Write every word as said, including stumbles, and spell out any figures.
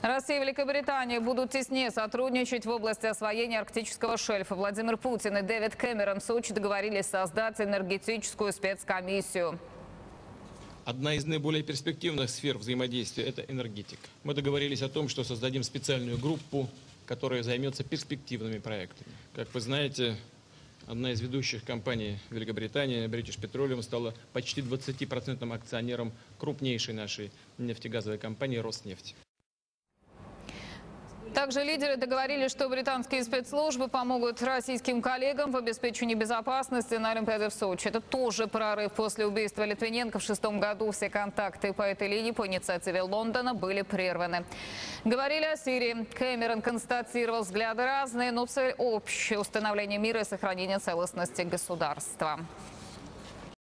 Россия и Великобритания будут теснее сотрудничать в области освоения арктического шельфа. Владимир Путин и Дэвид Кэмерон в Сочи договорились создать энергетическую спецкомиссию. Одна из наиболее перспективных сфер взаимодействия – это энергетика. Мы договорились о том, что создадим специальную группу, которая займется перспективными проектами. Как вы знаете, одна из ведущих компаний Великобритании, British Petroleum, стала почти двадцатипроцентным акционером крупнейшей нашей нефтегазовой компании «Роснефть». Также лидеры договорились, что британские спецслужбы помогут российским коллегам в обеспечении безопасности на Олимпиаде в Сочи. Это тоже прорыв. После убийства Литвиненко в шестом году все контакты по этой линии по инициативе Лондона были прерваны. Говорили о Сирии. Кэмерон констатировал, взгляды разные, но цель общая – установление мира и сохранение целостности государства.